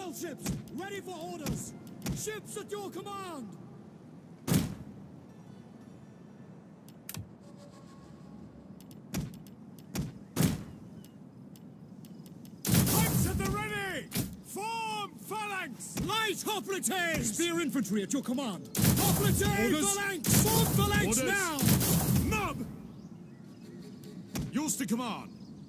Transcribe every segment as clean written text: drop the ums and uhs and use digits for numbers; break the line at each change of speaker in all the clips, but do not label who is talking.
Battleships, ready for orders! Ships at your command! Pikes at the ready! Form phalanx! Light hoplites! Spear infantry at your command! Hoplite phalanx! Form phalanx orders. Now! Nub! Yours to command!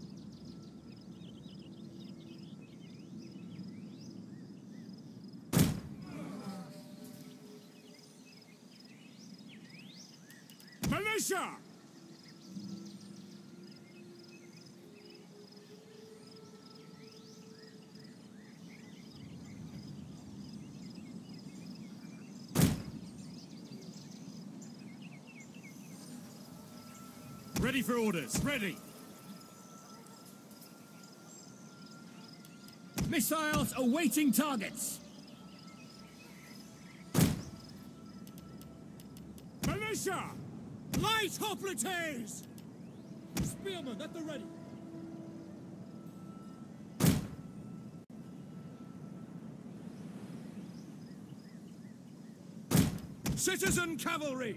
Militia! Ready for orders. Ready. Missiles awaiting targets. Militia! Light hoplites! Spearmen at the ready. Citizen cavalry!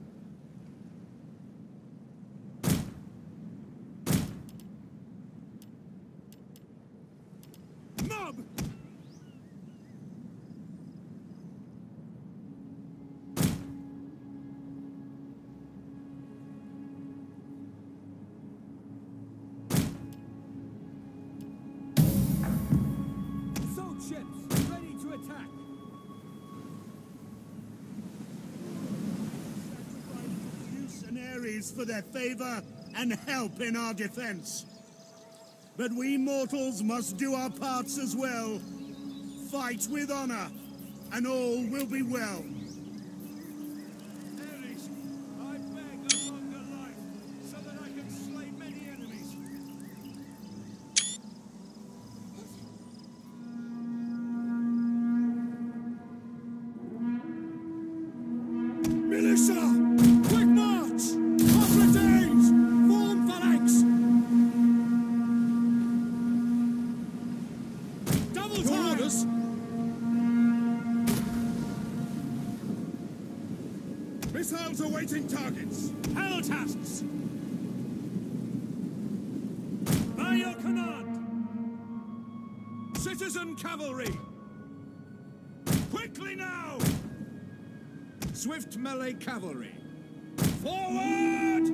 Mob! Assault ships, ready to attack!
Zeus and Ares for their favor and help in our defense. But we mortals must do our parts as well. Fight with honor, and all will be well.
Ares, I beg a longer life, so that I can slay many enemies. Militia! Quick march! Hoplites! Form phalanx! Double time! Orders! Missiles awaiting targets! Hell tasks! By your command! Citizen cavalry! Quickly now! Swift melee cavalry! Forward!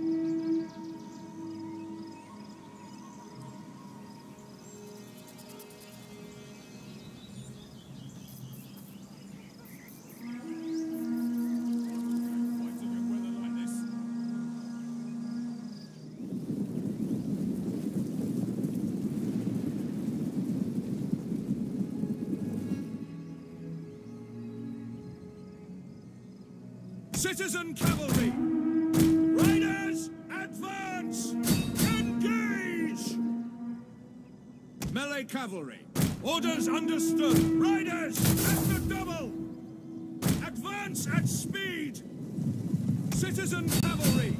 Citizen cavalry! Riders, advance! Engage! Melee cavalry. Orders understood. Riders, at the double! Advance at speed! Citizen cavalry!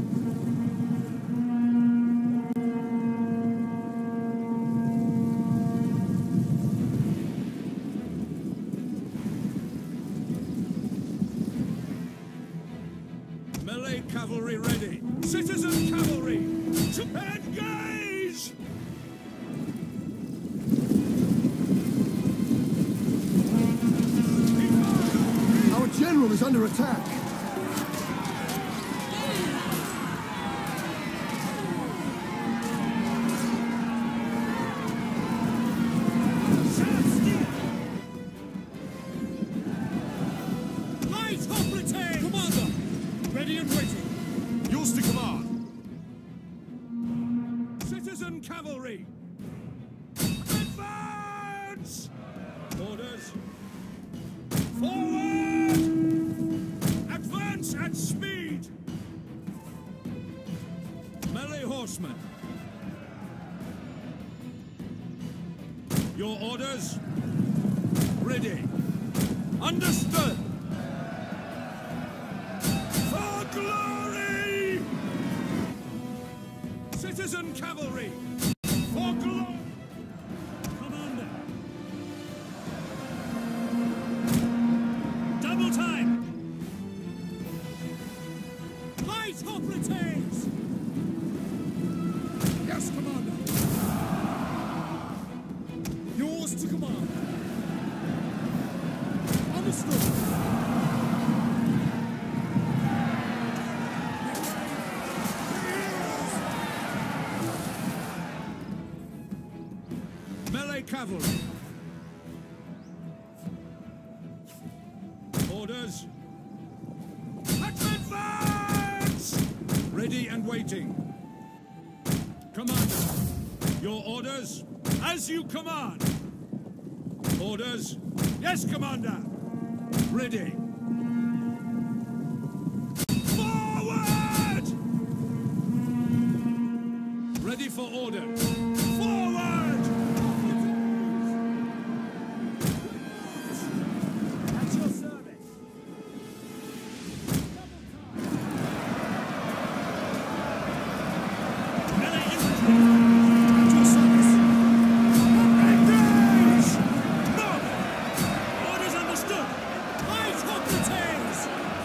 Melee cavalry ready. Citizen cavalry! To engage!
Our general is under attack.
Light hoplite! Commander! Ready and waiting. Yours to command. Citizen cavalry! Advance! Orders. Forward! Advance at speed! Melee horsemen. Your orders? Ready. Understood! For glory! Citizen cavalry! For glory! Commander! Light hoplites! Yes, Commander! Yours to command. Understood. Melee cavalry. Orders. Advance! Ready and waiting. Commander, your orders? As you command. Orders? Yes, Commander. Ready. Forward! Ready for orders. Forward! At your service. Melee infantry. At your service. Engage! Move! Orders understood. Light hoplites!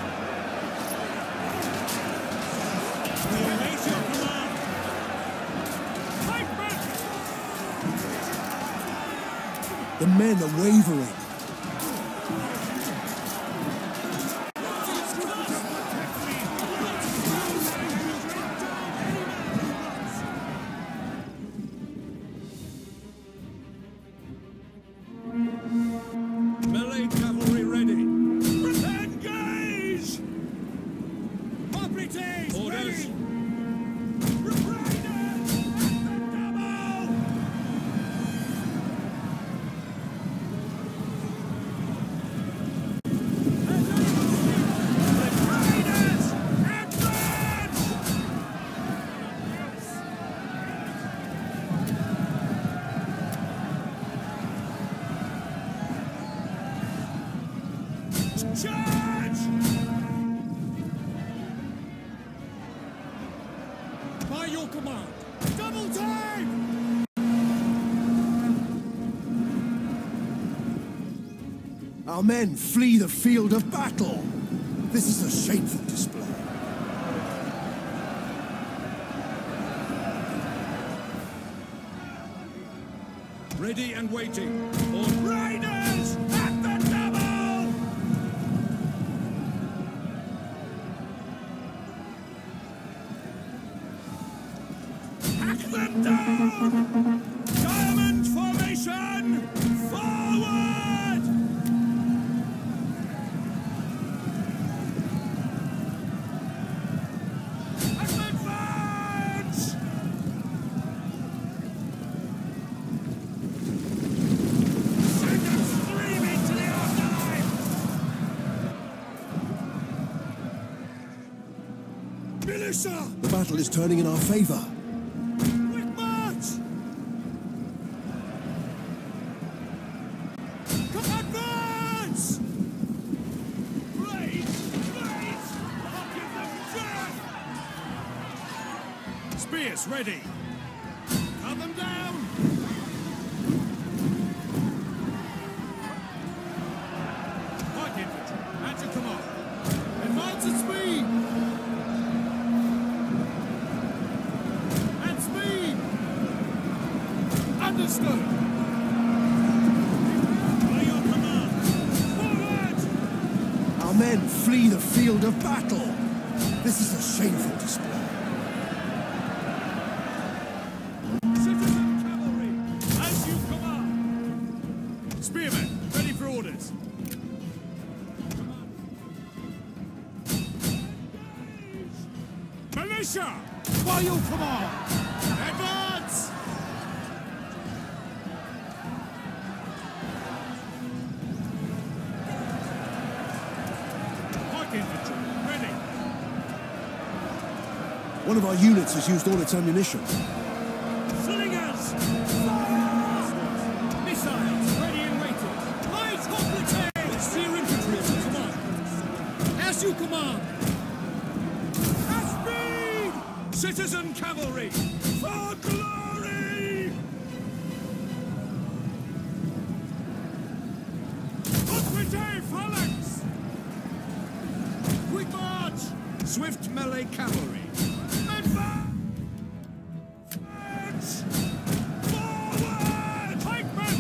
We await your command. Fight back!
The men are wavering.
Melee cavalry ready. Engage! Hoplites orders. Riders at the double! Riders advance! Charge! By your command. Double time!
Our men flee the field of battle. This is a shameful display.
Ready and waiting. Riders at the double! Hack them down! Diamond formation! Forward! Advance! Send them screaming to the afterlife! Militia!
The battle is turning in our favor.
Quick march! Come advance! Blades! Blades! I'll give them death! Spears ready! Cut them down! Light infantry, at your command! Advance at speed! At speed! Understood! By your command! Forward!
Our men flee the field of battle. This is a shameful display.
Citizen cavalry, as you command! Spearmen, ready for orders! Militia, by your command! Advance! Light infantry, ready!
One of our units has used all its ammunition.
Slingers! Missiles ready and waiting! Light hoplites! Spear infantry at your command! As you command! At speed! Citizen cavalry! For glory! Hoplite phalanx! Quick march! Swift melee cavalry. Advance! Forward! Pikemen!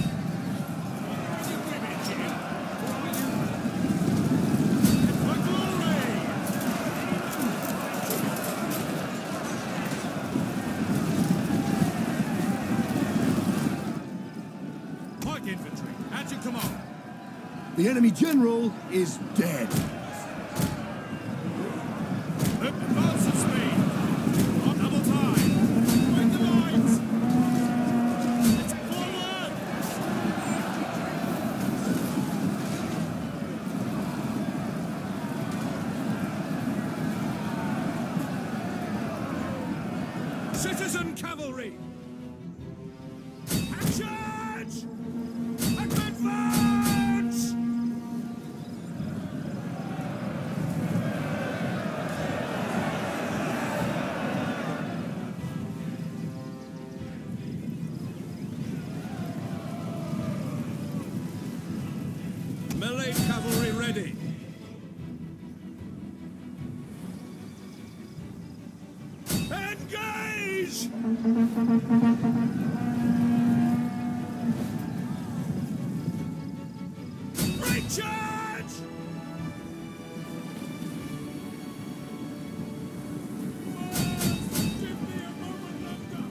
For glory! Pike infantry, at your command.
The enemy general is dead.
Advance at speed. On double time. Break the lines. Forward! Citizen cavalry. Charge! Advance! Melee cavalry ready. Engage! Great charge! Give me a moment longer.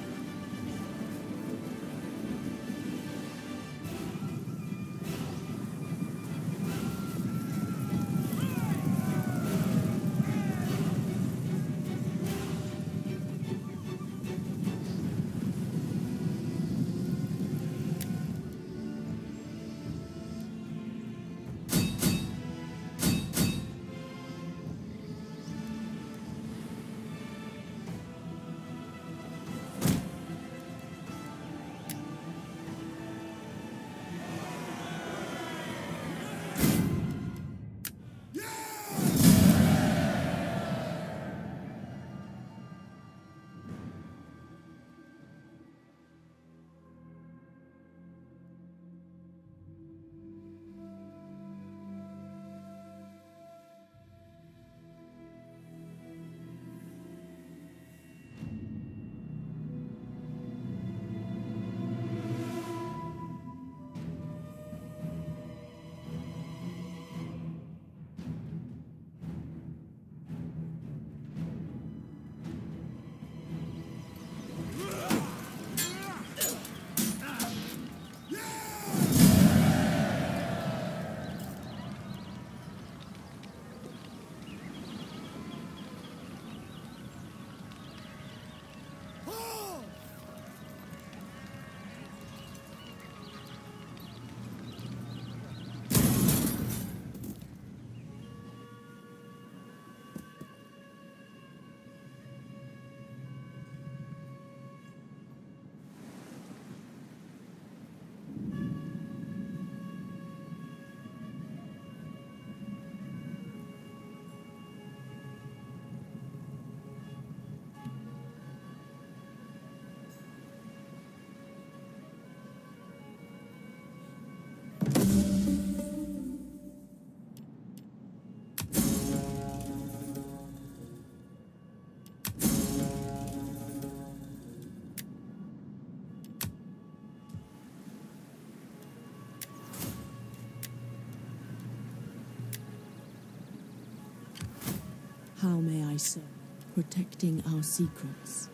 How may I serve? Protecting our secrets.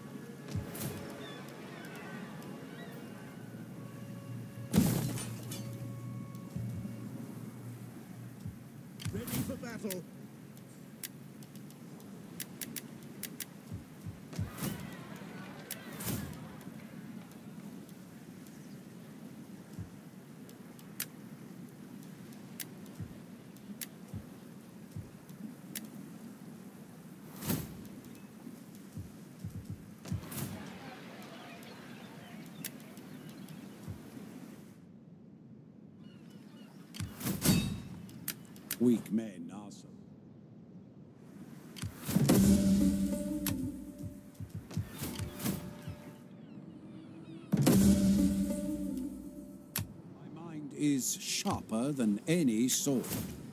Ready for battle.
Weak men also. My mind is sharper than any sword.